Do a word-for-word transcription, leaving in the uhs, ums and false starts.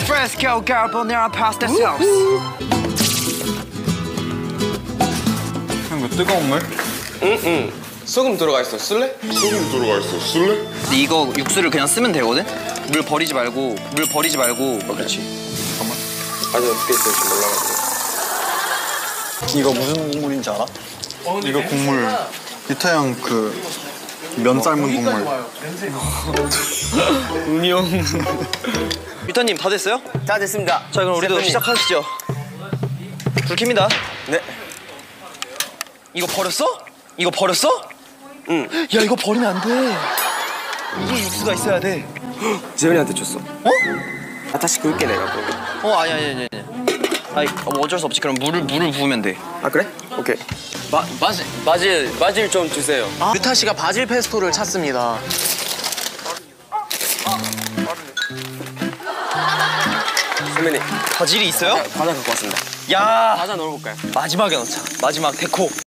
Fresco carbonara pasta sauce. 형, 이거 뜨거운 물? 응응. 소금 들어가 있어. 쓸래? 소금 들어가 있어. 쓸래? 근데 이거 육수를 그냥 쓰면 되거든? 물 버리지 말고 물 버리지 말고. 어, 그렇지. 잠깐만. 아직 어떻게 될지 몰라가지고. 이거 무슨 국물인지 알아? 이거 국물 유타 형 그 면 삶은 국물. 음용. 유타님 다 됐어요? 다 됐습니다. 자 그럼 우리도 셰프님. 시작하시죠. 불 킵니다. 네. 이거 버렸어? 이거 버렸어? 응. 야 이거 버리면 안 돼. 이게 육수가 있어야 돼. 재현이한테 줬어. 어? 아 다시 긁게 내가 그러면. 어 아니 아니 아니 아니. 아니 뭐 어쩔 수 없지. 그럼 물을 물을 부으면 돼. 아 그래? 오케이. 바, 바질, 바질, 바질 좀 주세요. 아, 유타 씨가 바질 페스토를 찾습니다. 선배님. 바질이 있어요? 과자 갖고 왔습니다. 야 과자 넣어볼까요? 마지막에 넣자. 마지막 데코.